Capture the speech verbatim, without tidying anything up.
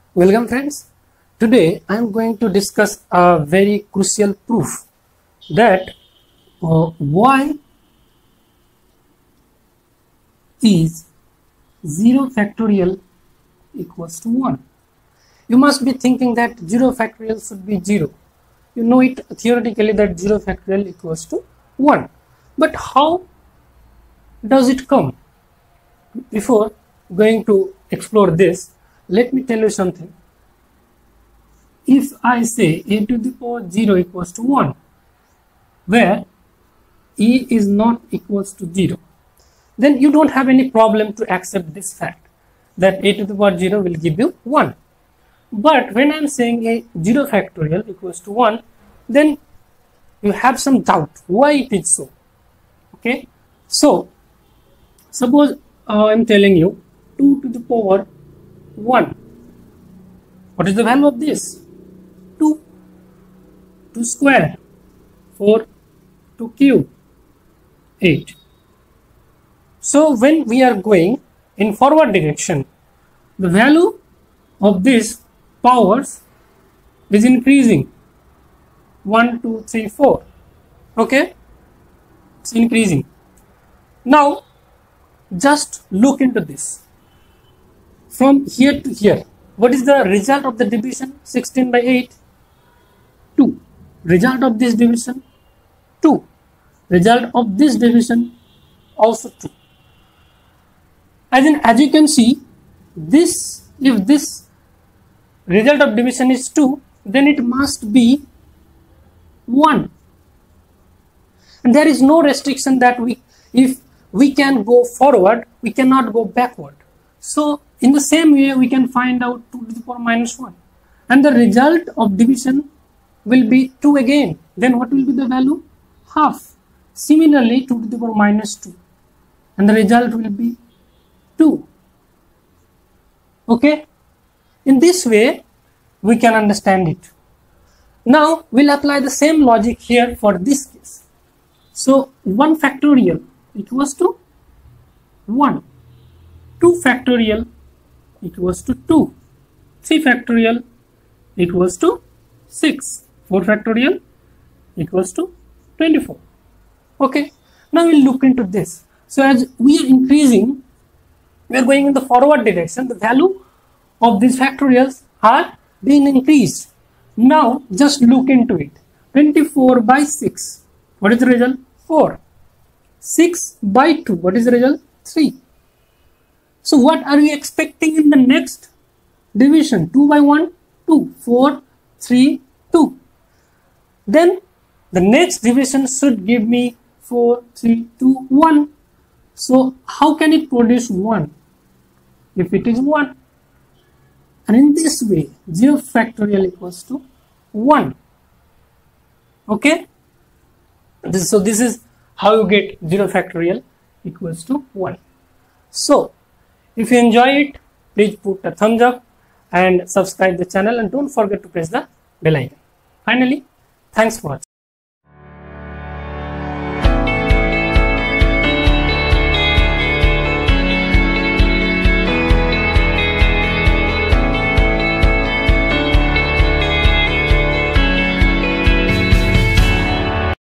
Welcome friends. Today I am going to discuss a very crucial proof that uh, y is zero factorial equals to one. You must be thinking that zero factorial should be zero. You know it theoretically that zero factorial equals to one. But how does it come? Before going to explore this, let me tell you something. If I say a to the power zero equals to one, where e is not equals to zero, then you don't have any problem to accept this fact that a to the power zero will give you one. But when I am saying a zero factorial equals to one, then you have some doubt why it is so. Okay, so suppose uh, I am telling you two to the power one. What is the value of this? two. two square, four, two cube, eight. So when we are going in forward direction, the value of these powers is increasing. one, two, three, four. Okay, it's increasing. Now just look into this. From here to here, what is the result of the division? sixteen by eight. two. Result of this division? two. Result of this division? Also two. As in, as you can see, this, if this result of division is two, then it must be one. And there is no restriction that we, if we can go forward, we cannot go backward. So in the same way, we can find out two to the power minus one. And the result of division will be two again. Then what will be the value? Half. Similarly, two to the power minus two. And the result will be two. Okay. In this way, we can understand it. Now, we'll apply the same logic here for this case. So, one factorial equals to one. two factorial equals to two. three factorial equals to six. four factorial equals to twenty-four. Okay. Now, we'll look into this. So, as we are increasing, we are going in the forward direction. The value of these factorials are being increased. Now, just look into it. twenty-four by six. What is the result? four. six by two. What is the result? three. So, what are we expecting in the next division? two by one, two. four, three, two. Then, the next division should give me four, three, two, one. So, how can it produce one? If it is one. And in this way, zero factorial equals to one. Okay? This, so, this is how you get zero factorial equals to one. So, if you enjoy it, please put a thumbs up and subscribe the channel, and don't forget to press the bell icon. Finally, thanks for watching.